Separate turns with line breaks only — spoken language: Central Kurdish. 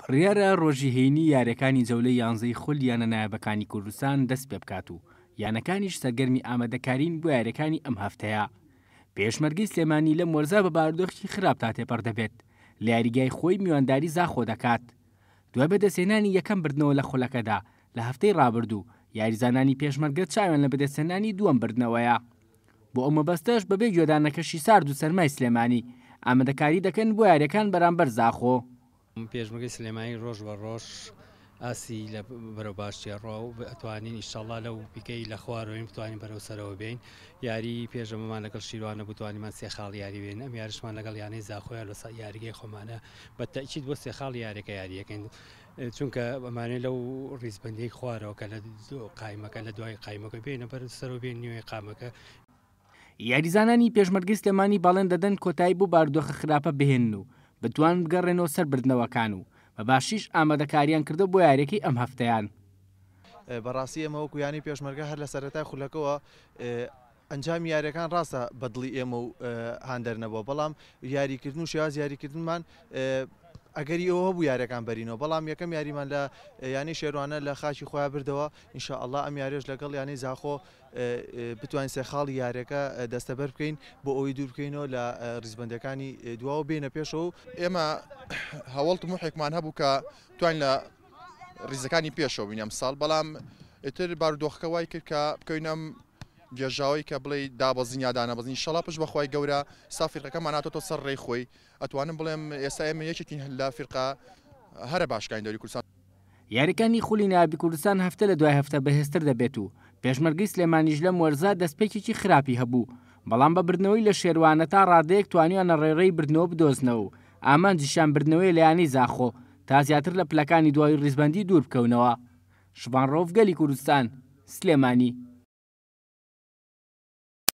بڕیارە ڕۆژی هەینی یاریەکانی جەولەی 11 خول یانە نایابەکانی کوردستان دەست پێ بکات و یانەکانیش سەرگەرمی ئامادەکارین بۆ یاریەکانی ئەم هەفتەیە. پێشمەرگەی سلێمانی لە مۆرزا بە بارودۆخی خراپ تا تێپەڕ دەبێت لە یاریگای خۆی میوانداری زاخۆ دەکات. دوای بەدەستێنانی یەکەم بردنەوە لە خولەکەدا لە هەفتەی ڕابردوو یاریزانانی پێشمەرگە چاویان لە بەدەستێنانی دووەم بردنەوەیە. بۆ ئەو مەبەستەش بەبێ گوێدانەکەشی سارد و سەرمای سلێمانی ئامادەکاری دەکەن بۆ یاریەکان بەرامبەر زاخۆ.
پێشمەرگەی سلێمانی ڕۆژ بە ڕۆژ ئاسی لە بەرەو باشتیە ڕۆ و ئەتوانین ئینشەڵڵا لەو پیکەی لە خوارەوەین بتوانین بەرەو سەرەوە بین. یاری پێشەمەمان لەگەڵ شیروانە بتوانیمان سێ خاڵ یاری بێن. ئەم یاریشمان لەگەڵ یانەی زاخۆیان لە یاریگەی خۆمانە بە تەئکید بۆ سێ خاڵ یاریەکە یاریەکەین، چونکە ئەمانەی لەو ڕیزبەندی خوارەوە کە لە قایمەکە لە دوای قایمەکە بێنە بەرەو سەرەوە بێن نوێی قامەکە.
یاریزانانی پێشمەرگەی سلێمانی باڵێن دەدەن کۆتایی بۆ بارودۆخە خراپە بهێن و بتوان بگەڕێنەوە سەر بردنەوەکان و بە باشیش ئامادەکاریان کردە بۆ یاریەکەی ئەم هەفتەیان.
بەڕاستی ئێمە وەکو یانی پێشمەرگە هەر لە سەرەتای خولەکەوە ئەنجامی یاریەکان ڕاستە بەدڵی ئێمە و هاندەرنەبووە، بەڵام یاریکردن و شێواز یاریکردنمان ئەگەری ئەوە بوو یاریەکان بەرینەوە، بەڵام یەکەم یاریمان لە یانی شێروانە لە خاچی خۆیان بردەوە. ئینشاءالله ئەم یاریش لەگەڵ یانی زاخۆ بتوانین سێ خاڵی یاریەکە دەستەبەر بکەین بۆ ئەوەی دوور بکەینەوە لە ڕیزبەندەکانی دواوە بێنە پێشەوە.
ئێمە هەوڵ طموحێکمان هەبوو کە توانین لە ڕیزەکانی پێشەوە بینیم ساڵ، بەڵام ئیتر بارودۆخەکە وای کرد کە بکەینەم گێژاوی کە بڵێ دابەزین یا دانەبەزین. ئینشەڵڵا پشت بەخوای گەورە سافیرقەکەمان هاتۆتە سەر ڕێی خۆی، ئەتوانم بڵێم ئێستا ئێمە یەکێکین لە فیرقا هەرە باشکانی دەوری کوردستان.
یاریەکانی خولی نایابی کوردستان هەفتە لە دوای هەفتە بەهێزتر دەبێت و پێشمەرگەی سلێمانیش لە مۆرزا دەستپێکێکی خراپی هەبوو، بەڵام بە بردنەوەی لە شێروانە تا ڕادەیەک توانیوانە ڕێڕەی بردنەوە بدۆزنەوە و ئامانجیشان بردنەوەی لە یانی زاخۆ تا زیاتر لە پلەکانی دوای ڕیزبەندی دوور بکەونەوە. شبان ڕۆڤ گەلی کوردستان، سلێمانی.